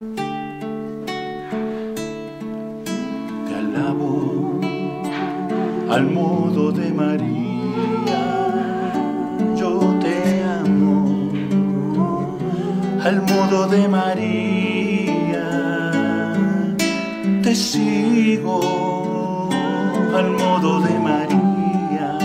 Te alabo al modo de María, yo te amo al modo de María, te sigo al modo de María,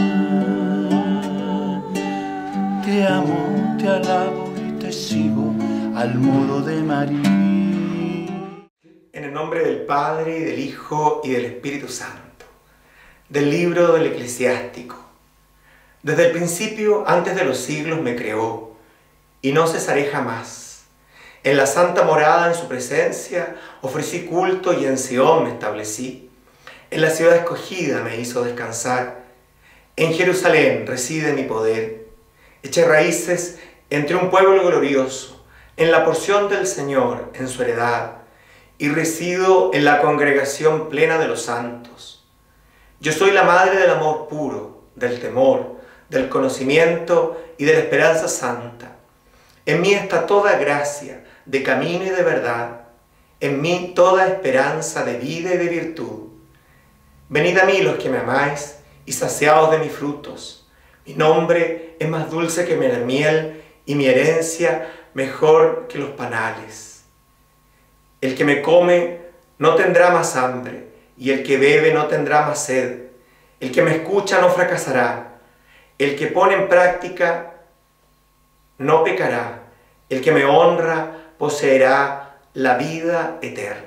te amo, te alabo y te sigo al modo de María. En el nombre del Padre, y del Hijo, y del Espíritu Santo. Del libro del Eclesiástico. Desde el principio, antes de los siglos, me creó, y no cesaré jamás. En la santa morada, en su presencia, ofrecí culto, y en Sión me establecí. En la ciudad escogida me hizo descansar. En Jerusalén reside mi poder. Eché raíces entre un pueblo glorioso, en la porción del Señor, en su heredad, y resido en la congregación plena de los santos. Yo soy la madre del amor puro, del temor, del conocimiento y de la esperanza santa. En mí está toda gracia de camino y de verdad, en mí toda esperanza de vida y de virtud. Venid a mí los que me amáis y saciaos de mis frutos. Mi nombre es más dulce que la miel y mi herencia mejor que los panales. El que me come no tendrá más hambre, y el que bebe no tendrá más sed. El que me escucha no fracasará. El que pone en práctica no pecará. El que me honra poseerá la vida eterna.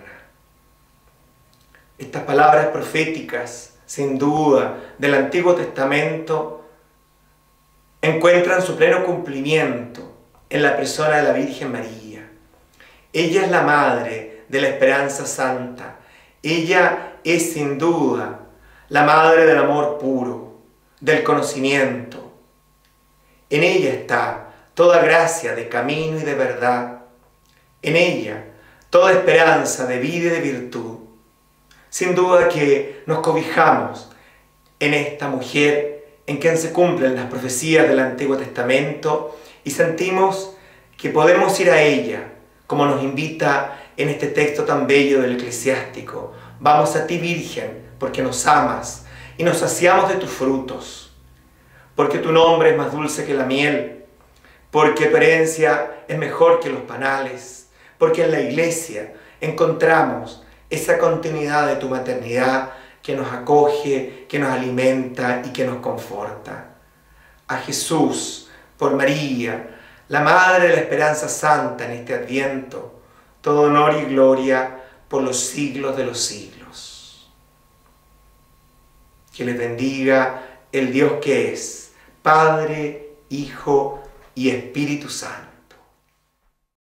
Estas palabras proféticas, sin duda, del Antiguo Testamento, encuentran su pleno cumplimiento en la persona de la Virgen María. Ella es la madre de la esperanza santa. Ella es sin duda la madre del amor puro, del conocimiento. En ella está toda gracia de camino y de verdad. En ella toda esperanza de vida y de virtud. Sin duda que nos cobijamos en esta mujer en quien se cumplen las profecías del Antiguo Testamento y sentimos que podemos ir a ella, como nos invita en este texto tan bello del Eclesiástico. Vamos a ti, Virgen, porque nos amas y nos saciamos de tus frutos, porque tu nombre es más dulce que la miel, porque tu herencia es mejor que los panales, porque en la iglesia encontramos esa continuidad de tu maternidad que nos acoge, que nos alimenta y que nos conforta. A Jesús, por María, la Madre de la Esperanza Santa en este Adviento, todo honor y gloria por los siglos de los siglos. Que les bendiga el Dios que es, Padre, Hijo y Espíritu Santo.